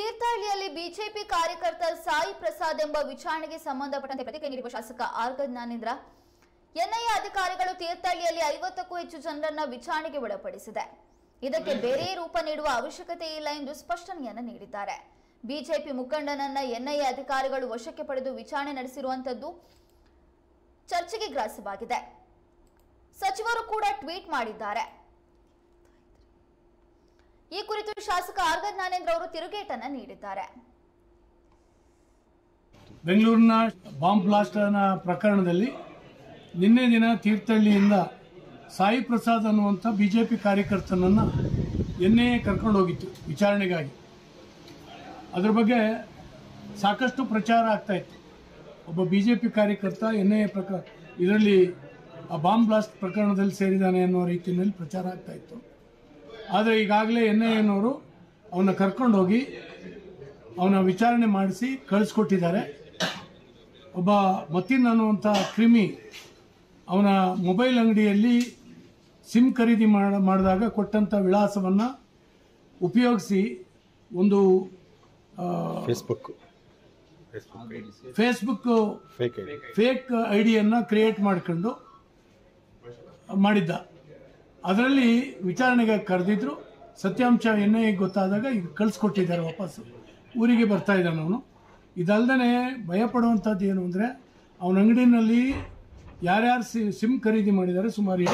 ತೀರ್ಥಹಳ್ಳಿಯಲ್ಲಿ BJP ಕಾರ್ಯಕರ್ತ ಸಾಯಿ ಪ್ರಸಾದ್ ಎಂಬ ವಿಚಾರಣೆಗೆ ಸಂಬಂಧಪಟ್ಟಂತೆ ಪ್ರತಿಕ್ರಿಯೆ ನೀಡಿರುವ ಶಾಸಕ ಆರ್ ಜ್ಞಾನೇಂದ್ರ, ಎನ್ಐಎ ಅಧಿಕಾರಿಗಳು ತೀರ್ಥಹಳ್ಳಿಯಲ್ಲಿ 50ಕ್ಕೂ ಹೆಚ್ಚು ಜನರನ್ನ ವಿಚಾರಣೆಗೆ ಒಳಪಡಿಸಿದೆ. ಇದಕ್ಕೆ ಬೇರೆ ರೂಪ ನೀಡುವ ಅವಶ್ಯಕತೆ ಇಲ್ಲ ಎಂದು ಸ್ಪಷ್ಟನೆಯನ್ನು ನೀಡಿದ್ದಾರೆ. ಬಿಜೆಪಿ ಮುಖಂಡನನ್ನ ಎನ್ಐಎ ಅಧಿಕಾರಿಗಳು ವಶಕ್ಕೆ ಪಡೆದು ವಿಚಾರಣೆ ನಡೆಸಿರುವಂತದ್ದು ಚರ್ಚೆಗೆ ಗ್ರಾಸವಾಗಿದೆ. ಸಚಿವರು ಕೂಡ ಟ್ವೀಟ್ ಮಾಡಿದ್ದಾರೆ. ಈ ಕುರಿತು ಶಾಸಕ ಆರ್ ಜ್ಞಾನೇಂದ್ರ ಅವರು ತಿರುಗೇಟನ್ನ ನೀಡಿದ್ದಾರೆ. ಬೆಂಗಳೂರಿನ ಬಾಂಬ್ ಬ್ಲಾಸ್ಟ್ ಪ್ರಕರಣದಲ್ಲಿ ನಿನ್ನೆ ದಿನ ತೀರ್ಥಹಳ್ಳಿಯಿಂದ ಸಾಯಿ ಪ್ರಸಾದ್ ಅನ್ನುವಂಥ ಬಿಜೆಪಿ ಕಾರ್ಯಕರ್ತನನ್ನ ಎನ್ಐಎ ಕರ್ಕೊಂಡು ಹೋಗಿತ್ತು ವಿಚಾರಣೆಗಾಗಿ. ಅದರ ಬಗ್ಗೆ ಸಾಕಷ್ಟು ಪ್ರಚಾರ ಆಗ್ತಾ ಇತ್ತು. ಒಬ್ಬ ಬಿಜೆಪಿ ಕಾರ್ಯಕರ್ತ ಎನ್ಐಎ ಇದರಲ್ಲಿ ಬಾಂಬ್ ಬ್ಲಾಸ್ಟ್ ಪ್ರಕರಣದಲ್ಲಿ ಸೇರಿದ್ದಾನೆ ಅನ್ನೋ ರೀತಿಯಲ್ಲಿ ಪ್ರಚಾರ ಆಗ್ತಾ ಇತ್ತು. ಆದರೆ ಈಗಾಗಲೇ ಎನ್ಐಎನವರು ಅವನ್ನ ಕರ್ಕೊಂಡು ಹೋಗಿ ಅವನ ವಿಚಾರಣೆ ಮಾಡಿಸಿ ಕಳಿಸ್ಕೊಟ್ಟಿದ್ದಾರೆ. ಒಬ್ಬ ಮತಿನ್ ಅನ್ನುವಂಥ ಕ್ರಿಮಿ ಅವನ ಮೊಬೈಲ್ ಅಂಗಡಿಯಲ್ಲಿ ಸಿಮ್ ಖರೀದಿ ಮಾಡಿದಾಗ ಕೊಟ್ಟಂಥ ವಿಳಾಸವನ್ನು ಉಪಯೋಗಿಸಿ ಒಂದು ಫೇಸ್ಬುಕ್ ಫೇಕ್ ಐಡಿಯನ್ನು ಕ್ರಿಯೇಟ್ ಮಾಡಿಕೊಂಡು ಮಾಡಿದ್ದ. ಅದರಲ್ಲಿ ವಿಚಾರಣೆಗೆ ಕರೆದಿದ್ರು. ಸತ್ಯಾಂಶ ಎನ್ಐಎಗೆ ಗೊತ್ತಾದಾಗ ಈಗ ಕಳಿಸ್ಕೊಟ್ಟಿದ್ದಾರೆ, ವಾಪಸ್ಸು ಊರಿಗೆ ಬರ್ತಾ ಇದ್ದಾನೆ ಅವನು. ಇದಲ್ಲದೆ ಭಯಪಡುವಂಥದ್ದು ಏನು ಅಂದರೆ, ಅವನ ಅಂಗಡಿನಲ್ಲಿ ಯಾರ್ಯಾರು ಸಿಮ್ ಖರೀದಿ ಮಾಡಿದ್ದಾರೆ ಸುಮಾರು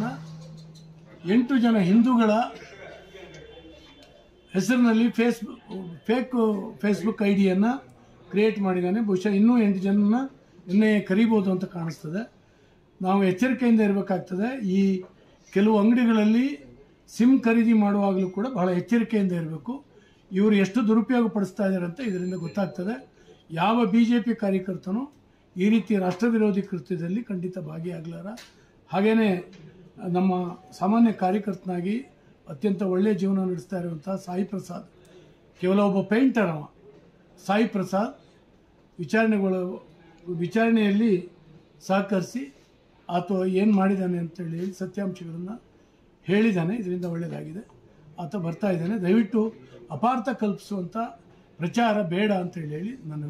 8 ಜನ ಹಿಂದೂಗಳ ಹೆಸರಿನಲ್ಲಿ ಫೇಸ್ಬುಕ್ ಐಡಿಯನ್ನು ಕ್ರಿಯೇಟ್ ಮಾಡಿದ್ದಾನೆ. ಬಹುಶಃ ಇನ್ನೂ 8 ಜನನ ಎನ್ಐಎ ಕರೀಬೋದು ಅಂತ ಕಾಣಿಸ್ತದೆ. ನಾವು ಎಚ್ಚರಿಕೆಯಿಂದ ಇರಬೇಕಾಗ್ತದೆ. ಈ ಕೆಲವು ಅಂಗಡಿಗಳಲ್ಲಿ ಸಿಮ್ ಖರೀದಿ ಮಾಡುವಾಗಲೂ ಕೂಡ ಬಹಳ ಎಚ್ಚರಿಕೆಯಿಂದ ಇರಬೇಕು. ಇವರು ಎಷ್ಟು ದುರುಪಯೋಗ ಪಡಿಸ್ತಾ ಇದ್ದಾರೆ ಅಂತ ಇದರಿಂದ ಗೊತ್ತಾಗ್ತದೆ. ಯಾವ ಬಿಜೆಪಿ ಕಾರ್ಯಕರ್ತನೂ ಈ ರೀತಿ ರಾಷ್ಟ್ರ ವಿರೋಧಿ ಕೃತ್ಯದಲ್ಲಿ ಖಂಡಿತ ಭಾಗಿಯಾಗಲಾರ. ಹಾಗೇನೆ ನಮ್ಮ ಸಾಮಾನ್ಯ ಕಾರ್ಯಕರ್ತನಾಗಿ ಅತ್ಯಂತ ಒಳ್ಳೆಯ ಜೀವನ ನಡೆಸ್ತಾ ಇರುವಂಥ ಸಾಯಿ ಪ್ರಸಾದ್, ಕೇವಲ ಒಬ್ಬ ಪೇಂಟರ್ ಅವ ಸಾಯಿ ಪ್ರಸಾದ್, ವಿಚಾರಣೆಯಲ್ಲಿ ಸಹಕರಿಸಿ ಆತ ಏನು ಮಾಡಿದ್ದಾನೆ ಅಂತೇಳಿ ಸತ್ಯಾಂಶಗಳನ್ನು ಹೇಳಿದ್ದಾನೆ. ಇದರಿಂದ ಒಳ್ಳೆಯದಾಗಿದೆ. ಆತ ಬರ್ತಾ ಇದ್ದಾನೆ. ದಯವಿಟ್ಟು ಅಪಾರ್ಥ ಕಲ್ಪಿಸುವಂಥ ಪ್ರಚಾರ ಬೇಡ ಅಂತೇಳಿ ನನ್ನ